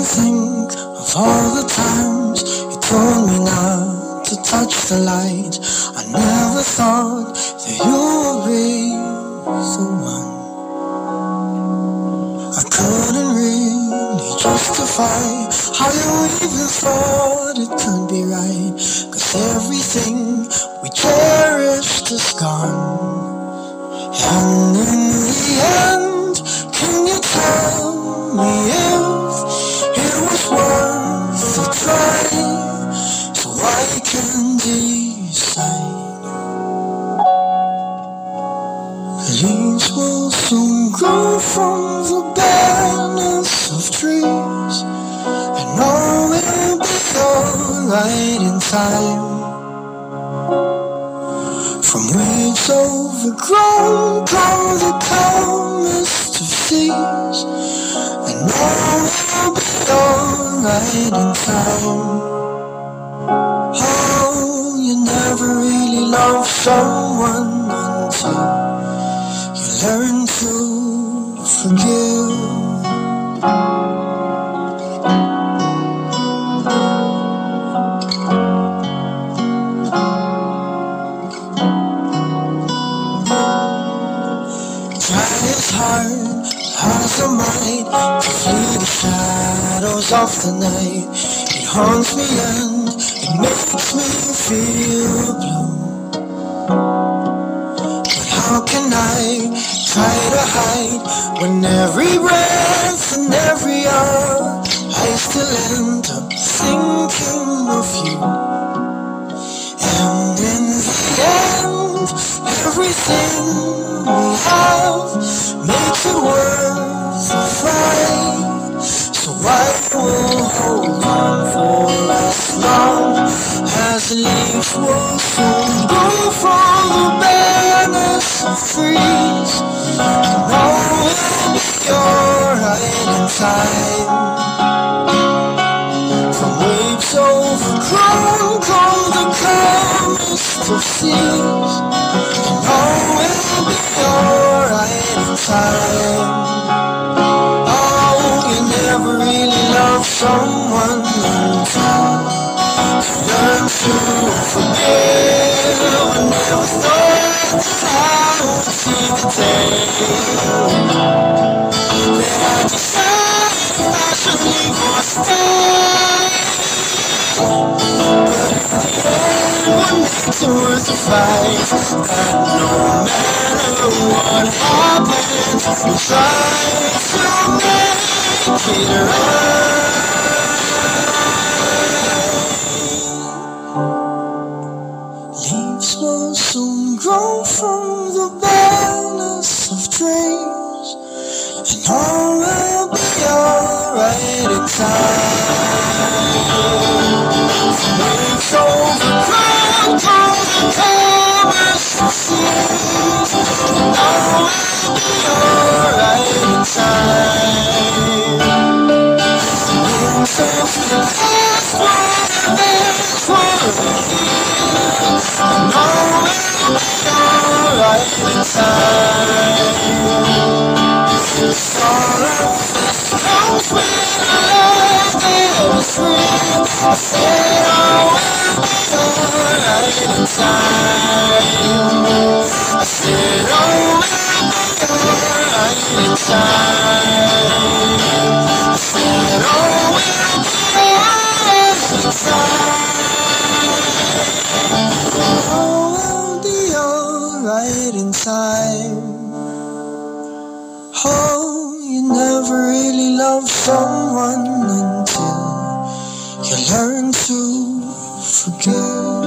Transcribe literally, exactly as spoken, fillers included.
think of all the times you told me not to touch the light. I never thought that you would be the one. I couldn't really justify how you even thought it could be right, 'cause everything we cherished is gone. And in the end, can you tell me if it was worth the try, so I can decide? Leaves will soon grow from the bareness of trees, and all will be alright in time. From weeds overgrown come the calmest of seas, and all will be alright in time. Oh, you never really love someone until you learn to forgive. Try as hard as I might to flee the shadows of the night. It haunts me and it makes me feel blue. But how can I try to hide when every breath and every hour I still end up thinking of you? And in the end, everything we have makes it worth the fight. So I will hold on for as long as the leaves will soon go from the bareness of trees, and all will be alright in time. From waves overgrown come the calmest of seas, and all will be alright in time. Oh, you never really loved someone until you learn to forgive. I never thought that I would see the day that I decided I should leave or stay. But in the end, what makes it worth the fight? That no matter what happens, we try to make it right. Leaves will soon grow from the bareness of trees, and all will be alright in time. Waves overgrown come the calmest of seas, and all will be alright in time. Winds of the past will never forget, and all will be alright in time. The sorrow that comes with love that is free, I said all will be alright in time. I said all will be alright in time. I said all will be alright in time. All will be alright in time. Oh, you never really loved someone until you learn to forgive.